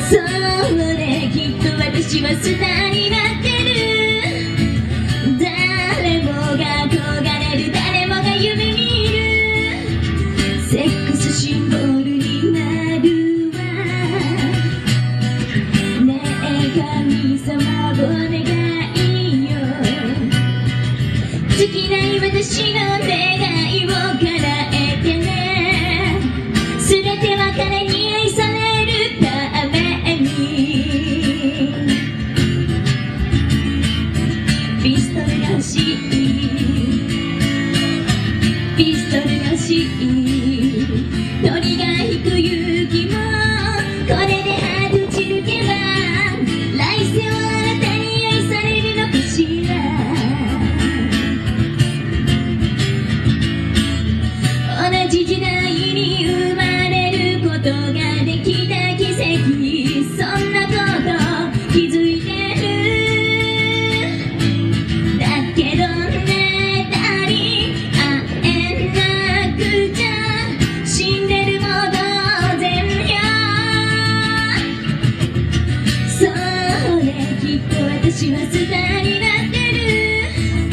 そうね、きっと私はスターになってる。誰もが憧れる、誰もが夢見るセックスシンボルになるわ。ねえ神様お願いよ、尽きない私の願いを叶えてね。全ては彼に愛されるために。ピストルが欲しい、ピストルが欲しい。鳥が引く勇気もこれでハート打ち抜けば、来世はあなたに愛されるのかしら。同じ時代に生まれることができた奇跡、そんなこと気づいてる。だけどね、誰に会えなくちゃ死んでるも同然よ。そうね、きっと私はスターになってる。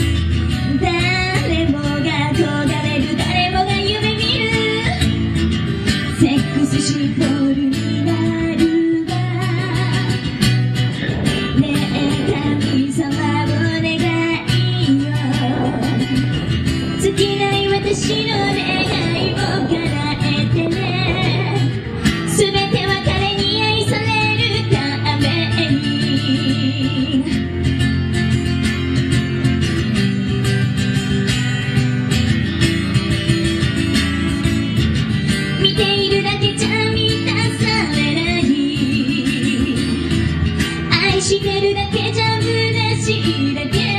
誰もが憧れる、誰もが夢見るセックスシンボルになるわ。ねえ神様お願いよ、尽きない私の願いを叶えてね。全ては彼に愛されるために。見ているだけじゃ満たされない、愛してるだけじゃ虚しいだけ。